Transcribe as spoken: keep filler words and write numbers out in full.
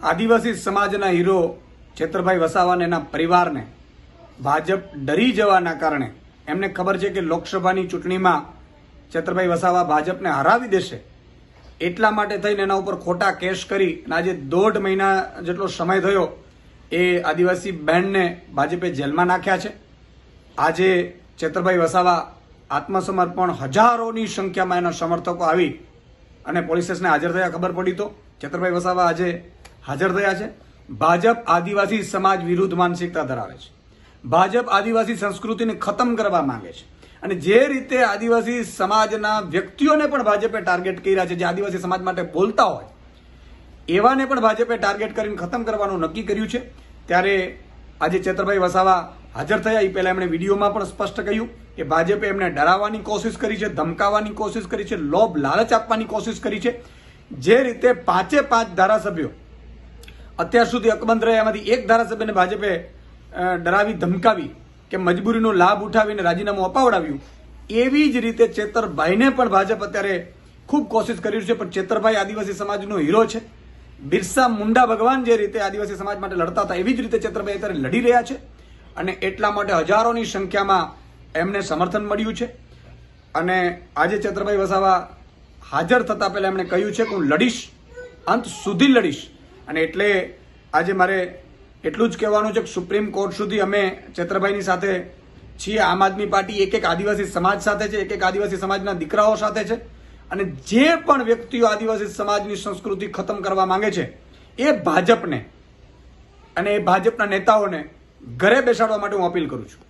આદિવાસી સમાજના હીરો છેતરભાઈ વસાવા અને એના પરિવારને ભાજપ ડરી જવાના કારણે એમને ખબર છે કે લોકસભાની ચૂંટણીમાં છેતરભાઈ વસાવા ભાજપને હરાવી દેશે, એટલા માટે થઈને એના ઉપર ખોટા કેસ કરી આજે દોઢ મહિના જેટલો સમય થયો એ આદિવાસી બહેનને ભાજપે જેલમાં નાખ્યા છે. આજે છેતરભાઈ વસાવા આત્મસમર્પણ હજારોની સંખ્યામાં એના સમર્થકો આવી અને પોલીસ સ્ટેશને હાજર થયા. ખબર પડી તો છેતરભાઈ વસાવા આજે હાજર થયા છે. ભાજપ આદિવાસી સમાજ વિરુદ્ધ માનસિકતા ધરાવે છે. ભાજપ આદિવાસી સંસ્કૃતિને ખતમ કરવા માંગે છે અને જે રીતે આદિવાસી સમાજના વ્યક્તિઓને પણ ભાજપે ટાર્ગેટ કર્યા છે, જે આદિવાસી સમાજ માટે બોલતા હોય એવાને પણ ભાજપે ટાર્ગેટ કરીને ખતમ કરવાનું નક્કી કર્યું છે. ત્યારે આજે છેતરભાઈ વસાવા હાજર થયા એ પહેલા એમણે વિડીયોમાં પણ સ્પષ્ટ કહ્યું કે ભાજપે એમને ડરાવવાની કોશિશ કરી છે, ધમકાવવાની કોશિશ કરી છે, લોભ લાલચ આપવાની કોશિશ કરી છે. જે રીતે પાંચે પાંચ ધારાસભ્યો અત્યાર સુધી અકબંધ રહ્યા, એમાંથી એક ધારાસભ્યને ભાજપે ડરાવી ધમકાવી કે મજબૂરીનો લાભ ઉઠાવીને રાજીનામું અપાવડાવ્યું, એવી જ રીતે છેતરભાઈને પણ ભાજપ અત્યારે ખૂબ કોશિશ કરી છે. પણ છેતરભાઈ આદિવાસી સમાજનો હીરો છે. બિરસા મુંડા ભગવાન જે રીતે આદિવાસી સમાજ માટે લડતા હતા એવી જ રીતે છેતરભાઈ અત્યારે લડી રહ્યા છે અને એટલા માટે હજારોની સંખ્યામાં એમને સમર્થન મળ્યું છે. અને આજે છેતરભાઈ વસાવા હાજર થતા પહેલા એમણે કહ્યું છે કે હું લડીશ, અંત સુધી લડીશ. અને એટલે આજે મારે એટલું જ કહેવાનું છે કે સુપ્રીમ કોર્ટ સુધી અમે છેતરભાઈની સાથે છીએ. આમ આદમી પાર્ટી એક એક આદિવાસી સમાજ સાથે છે, એક એક આદિવાસી સમાજના દીકરાઓ સાથે છે. અને જે પણ વ્યક્તિઓ આદિવાસી સમાજની સંસ્કૃતિ ખતમ કરવા માંગે છે એ ભાજપને અને એ ભાજપના નેતાઓને ઘરે બેસાડવા માટે હું અપીલ કરું છું.